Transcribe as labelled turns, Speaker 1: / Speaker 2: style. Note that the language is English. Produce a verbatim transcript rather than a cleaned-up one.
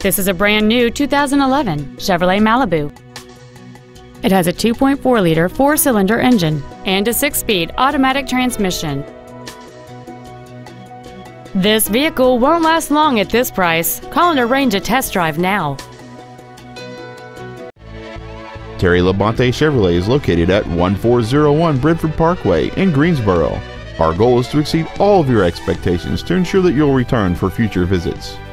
Speaker 1: This is a brand new two thousand eleven Chevrolet Malibu. It has a two point four liter four-cylinder engine and a six-speed automatic transmission. This vehicle won't last long at this price. Call and arrange a test drive now.
Speaker 2: Terry Labonte Chevrolet is located at one four zero one Bridford Parkway in Greensboro. Our goal is to exceed all of your expectations to ensure that you'll return for future visits.